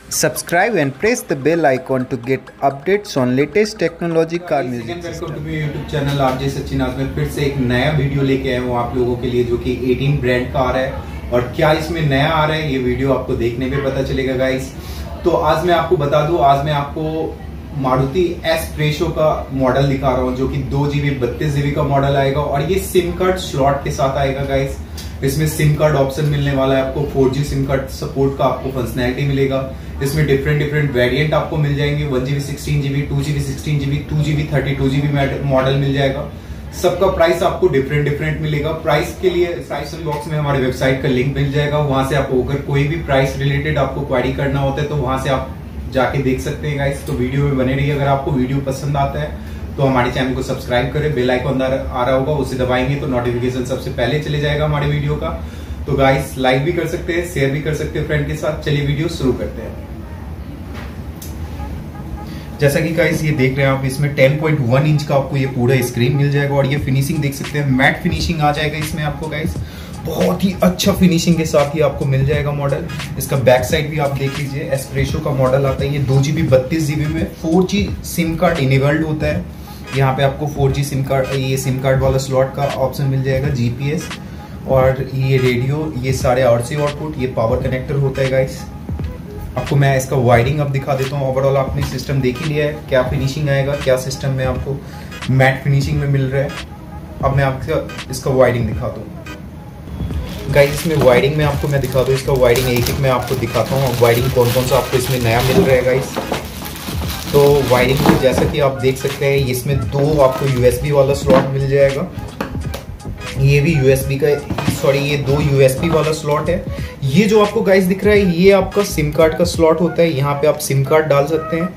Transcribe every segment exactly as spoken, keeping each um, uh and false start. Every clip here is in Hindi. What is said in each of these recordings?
Subscribe and press the bell icon to get updates on latest technology car music welcome to मेरे यूट्यूब चैनल आरजे सचिन। आज मैं फिर से एक नया वीडियो लेके आया हूँ आप लोगों के लिए, जो कि अठारह ब्रांड कार है। और क्या इसमें नया आ रहा है ये वीडियो आपको देखने पे पता चलेगा गाइस। तो आज मैं आपको बता दूं, आज मैं आपको मारुति एस प्रेशो का मॉडल दिखा रहा हूँ, जो कि दो जीबी बत्तीस जीबी का मॉडल आएगा और ये सिम कार्ड स्लॉट के साथ आएगा गाइस। इसमें सिम कार्ड ऑप्शन मिलने वाला है आपको, four G SIM card support का आपको फंक्शनैलिटी मिलेगा। इसमें डिफरेंट डिफरेंट वेरिएंट आपको मिल जाएंगे, one GB sixteen GB two GB sixteen GB two GB thirty two GB model मिल जाएगा। सबका प्राइस आपको डिफरेंट डिफरेंट मिलेगा। प्राइस के लिए प्राइस बॉक्स में हमारे वेबसाइट का लिंक मिल जाएगा, वहां से आपको अगर कोई भी प्राइस रिलेटेड आपको क्वेरी करना होता है तो वहां से आप जाके देख सकते हैं गाइस। तो वीडियो में बने रहिए। अगर आपको वीडियो पसंद आता है तो हमारे चैनल को सब्सक्राइब करें, बेल आइकन आ रहा होगा उसे दबाएंगे तो नोटिफिकेशन सबसे पहले चले जाएगा हमारे वीडियो का। तो गाइस लाइक भी कर सकते हैं, शेयर भी कर सकते हैं फ्रेंड के साथ। चलिए वीडियो शुरू करते हैं। जैसा कि गाइस ये देख रहे हैं आप, इसमें टेन पॉइंट वन इंच का आपको ये पूरा स्क्रीन मिल जाएगा और ये फिनिशिंग देख सकते हैं, मैट फिनिशिंग आ जाएगा इसमें आपको गाइस। बहुत ही अच्छा फिनिशिंग के साथ ही आपको मिल जाएगा मॉडल। इसका बैक साइड भी आप देख लीजिए, एस प्रेशो का मॉडल आता है। ये दो जीबी बत्तीस जीबी में four G SIM card enabled होता है। यहाँ पे आपको फोर जी सिम कार्ड, ये सिम कार्ड वाला स्लॉट का ऑप्शन मिल जाएगा, जीपीएस और ये रेडियो, ये सारे आरसी आउटपुट, ये पावर कनेक्टर होता है गाइस। आपको मैं इसका वायरिंग अब दिखा देता हूँ। ओवरऑल आपने सिस्टम देख ही लिया है, क्या फिनिशिंग आएगा, क्या सिस्टम में आपको मैट फिनिशिंग में मिल रहा है। अब मैं आपको इसका वायरिंग दिखाता हूँ गाइस। इसमें वायरिंग में आपको मैं दिखा दूँ, इसका वायरिंग एक एक मैं आपको दिखाता हूँ वायरिंग कौन कौन सा आपको इसमें नया मिल रहा है गाइस। तो वायरिंग में जैसा कि आप देख सकते हैं, इसमें दो आपको यूएसबी वाला स्लॉट मिल जाएगा। ये भी यूएसबी का, सॉरी ये दो यूएसबी वाला स्लॉट है। ये जो आपको गाइस दिख रहा है ये आपका सिम कार्ड का स्लॉट होता है, यहाँ पे आप सिम कार्ड डाल सकते हैं।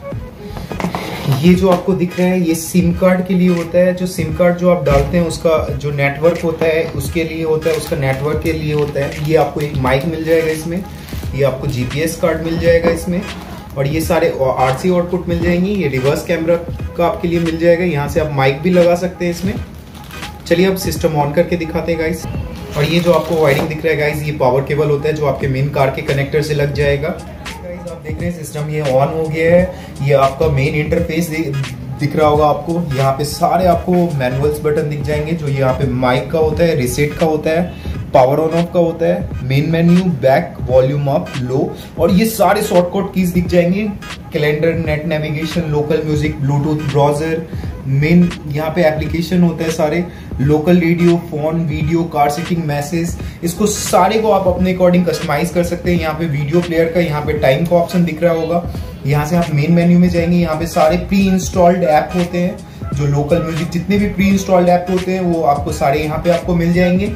ये जो आपको दिख रहा है ये सिम कार्ड के लिए होता है। जो सिम कार्ड जो आप डालते हैं उसका जो नेटवर्क होता है उसके लिए होता है, उसका नेटवर्क के लिए होता है। ये आपको एक माइक मिल जाएगा इसमें, ये आपको जीपीएस कार्ड मिल जाएगा इसमें और ये सारे आरसी आउटपुट मिल जाएंगी। ये रिवर्स कैमरा का आपके लिए मिल जाएगा, यहाँ से आप माइक भी लगा सकते हैं इसमें। चलिए अब सिस्टम ऑन करके दिखाते हैं गाइस। और ये जो आपको वायरिंग दिख रहा है गाइस, ये पावर केबल होता है जो आपके मेन कार के कनेक्टर से लग जाएगा। गाइस आप देख रहे हैं सिस्टम ये ऑन हो गया है। ये आपका मेन इंटरफेस दिख रहा होगा आपको। यहाँ पे सारे आपको मैनुअल्स बटन दिख जाएंगे, जो यहाँ पे माइक का होता है, रिसेट का होता है, पावर ऑन ऑफ का होता है, main menu, back, volume up, low, और ये सारे शॉर्टकट कीज दिख जाएंगे। Calendar, net navigation, local music, Bluetooth, browser, main यहाँ पे एप्लीकेशन होता है सारे, local radio, phone, video, car setting, message, इसको सारे को आप अपने अकॉर्डिंग कस्टमाइज कर सकते हैं। यहाँ पे वीडियो प्लेयर का यहाँ पे टाइम का ऑप्शन दिख रहा होगा। यहाँ से आप मेन मेन्यू में जाएंगे, यहाँ पे सारे प्री इंस्टॉल्ड ऐप होते हैं, जो लोकल म्यूजिक जितने भी प्री इंस्टॉल्ड ऐप होते हैं वो आपको सारे यहाँ पे आपको मिल जाएंगे।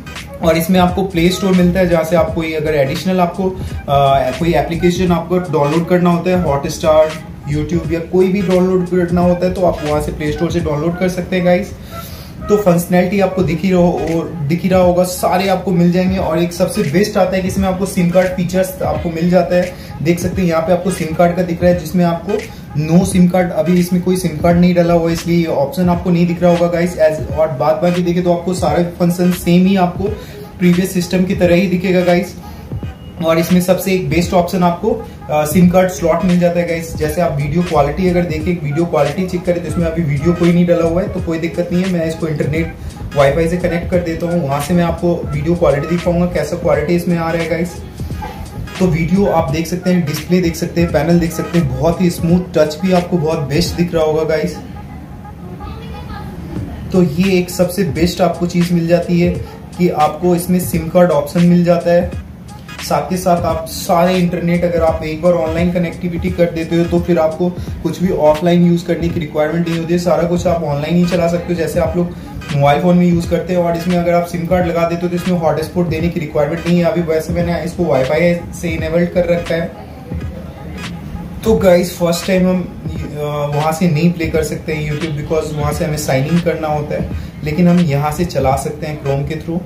और इसमें आपको प्ले स्टोर मिलता है, जहाँ से आप कोई अगर एडिशनल आपको आ, कोई एप्लीकेशन आपको डाउनलोड करना होता है, हॉटस्टार, यूट्यूब या कोई भी डाउनलोड करना होता है तो आप वहाँ से प्ले स्टोर से डाउनलोड कर सकते हैं गाइस। तो फंक्शनैलिटी आपको दिख ही रहो दिख ही रहा होगा, सारे आपको मिल जाएंगे। और एक सबसे बेस्ट आता है कि इसमें आपको सिम कार्ड फीचर्स आपको मिल जाता है। देख सकते हैं यहाँ पे आपको सिम कार्ड का दिख रहा है, जिसमें आपको नो सिम कार्ड, अभी इसमें कोई सिम कार्ड नहीं डाला हुआ इसलिए ऑप्शन आपको नहीं दिख रहा होगा गाइस। एज और बात बाकी देखे तो आपको सारे फंक्शन सेम ही आपको प्रीवियस सिस्टम की तरह ही दिखेगा गाइस। और इसमें सबसे एक बेस्ट ऑप्शन आपको सिम कार्ड स्लॉट मिल जाता है गाइस। जैसे आप वीडियो क्वालिटी अगर देखें, वीडियो क्वालिटी चेक करें तो इसमें अभी वीडियो कोई नहीं डाला हुआ है तो कोई दिक्कत नहीं है। मैं इसको इंटरनेट वाईफाई से कनेक्ट कर देता हूँ, वहां से मैं आपको वीडियो क्वालिटी दिखाऊंगा कैसा क्वालिटी इसमें आ रहा है गाइस। तो वीडियो आप देख सकते हैं, डिस्प्ले देख सकते हैं, पैनल देख सकते हैं, बहुत ही स्मूथ, टच भी आपको बहुत बेस्ट दिख रहा होगा गाइस। तो ये एक सबसे बेस्ट आपको चीज मिल जाती है कि आपको इसमें सिम कार्ड ऑप्शन मिल जाता है। साथ के साथ आप सारे इंटरनेट अगर आप एक बार ऑनलाइन कनेक्टिविटी कर देते हो तो फिर आपको कुछ भी ऑफलाइन यूज करने की रिक्वायरमेंट नहीं होती है। सारा कुछ आप ऑनलाइन ही चला सकते हो, जैसे आप लोग मोबाइल फोन में यूज करते हैं। और इसमें अगर आप सिम कार्ड लगा देते हो तो इसमें हॉटस्पॉट देने की रिक्वायरमेंट नहीं है। अभी वैसे मैंने इसको वाईफाई से इनेबल्ड कर रखा है। तो गाइस फर्स्ट टाइम हम वहां से नहीं प्ले कर सकते हैं यूट्यूब, बिकॉज वहां से हमें साइन इन करना होता है, लेकिन हम यहाँ से चला सकते हैं क्रोम के थ्रू।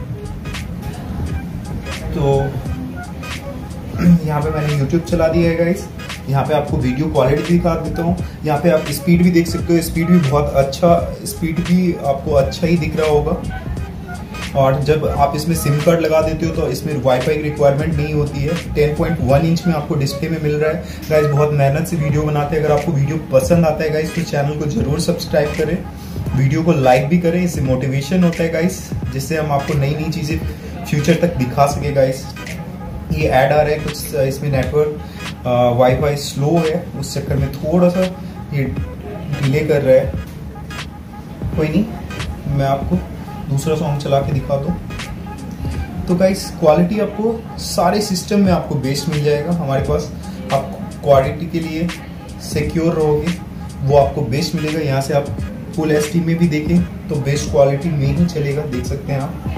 तो यहाँ पे मैंने यूट्यूब चला दिया है गाइस। यहाँ पे आपको वीडियो क्वालिटी दिखा देता हूँ। यहाँ पे आप स्पीड भी देख सकते हो, स्पीड भी बहुत अच्छा, स्पीड भी आपको अच्छा ही दिख रहा होगा। और जब आप इसमें सिम कार्ड लगा देते हो तो इसमें वाईफाई की रिक्वायरमेंट नहीं होती है। टेन पॉइंट वन इंच में आपको डिस्प्ले में मिल रहा है। गाइस बहुत मेहनत से वीडियो बनाते हैं। अगर आपको वीडियो पसंद आता है गाइस तो चैनल को जरूर सब्सक्राइब करें, वीडियो को लाइक भी करें, इससे मोटिवेशन होता है गाइस, जिससे हम आपको नई नई चीज़ें फ्यूचर तक दिखा सके गाइस। ये ऐड आ रहा है कुछ, इसमें नेटवर्क वाईफाई स्लो है, उस चक्कर में थोड़ा सा ये डिले कर रहा है। कोई नहीं, मैं आपको दूसरा सॉन्ग चला के दिखा दूँ। तो गाइस क्वालिटी आपको सारे सिस्टम में आपको बेस्ट मिल जाएगा हमारे पास। आप क्वालिटी के लिए सिक्योर रहोगे, वो आपको बेस्ट मिलेगा। यहाँ से आप फुल एच डी में भी देखें तो बेस्ट क्वालिटी में ही चलेगा, देख सकते हैं आप।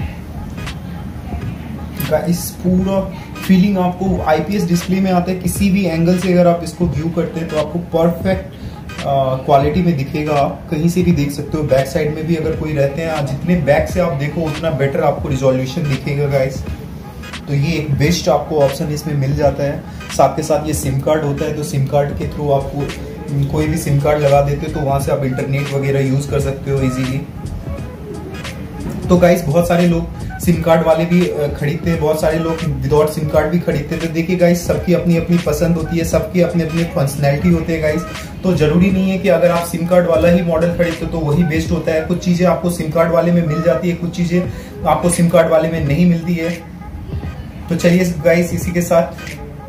गाइस पूरा फीलिंग आपको आईपीएस डिस्प्ले में आता है। किसी भी एंगल से अगर आप इसको व्यू करते हैं तो आपको परफेक्ट क्वालिटी में दिखेगा। आप कहीं से भी देख सकते हो, बैक साइड में भी अगर कोई रहते हैं, जितने बैक से आप देखो उतना बेटर आपको रिजोल्यूशन दिखेगा गाइस। तो ये एक बेस्ट आपको ऑप्शन इसमें मिल जाता है। साथ के साथ ये सिम कार्ड होता है, तो सिम कार्ड के थ्रू आपको कोई भी सिम कार्ड लगा देते हो तो वहां से आप इंटरनेट वगैरह यूज कर सकते हो इजीली। तो गाइस बहुत सारे लोग सिम कार्ड वाले भी खरीदते हैं, बहुत सारे लोग विदाउट सिम कार्ड भी खरीदते हैं। तो देखिए गाइस सबकी अपनी अपनी पसंद होती है, सबकी अपनी अपनी फंक्शनैलिटी होती है गाइस। तो जरूरी नहीं है कि अगर आप सिम कार्ड वाला ही मॉडल खरीदते हो तो वही बेस्ट होता है। कुछ चीजें आपको सिम कार्ड वाले में मिल जाती है, कुछ चीजें आपको सिम कार्ड वाले में नहीं मिलती है। तो चलिए गाइस इसी के साथ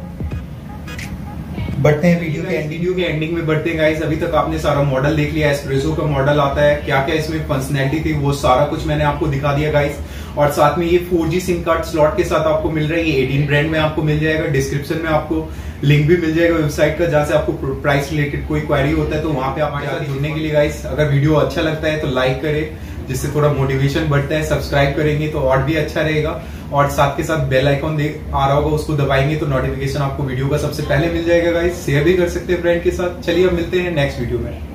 बढ़ते हैं वीडियो के वीडियो के एंडिंग में बढ़ते हैं गाइस। अभी तक आपने सारा मॉडल देख लिया, एस्प्रेसो का मॉडल आता है, क्या क्या इसमें फंक्शनैलिटी थी वो सारा कुछ मैंने आपको दिखा दिया गाइस। और साथ में ये four G SIM card slot के साथ आपको मिल रहा है। ये एटीन ब्रांड में आपको मिल जाएगा। डिस्क्रिप्शन में आपको लिंक भी मिल जाएगा वेबसाइट का, जहां से आपको प्राइस रिलेटेड कोई क्वेरी होता है तो वहां पे आप हमारे साथ जुड़ने के लिए गाइस। अगर वीडियो अच्छा लगता है तो लाइक करें, जिससे थोड़ा मोटिवेशन बढ़ता है। सब्सक्राइब करेंगे तो और भी अच्छा रहेगा। और साथ के साथ बेल आइकॉन आ रहा होगा, उसको दबाएंगे तो नोटिफिकेशन आपको वीडियो का सबसे पहले मिल जाएगा गाइस। शेयर भी कर सकते हैं फ्रेंड के साथ। चलिए अब मिलते हैं नेक्स्ट वीडियो में।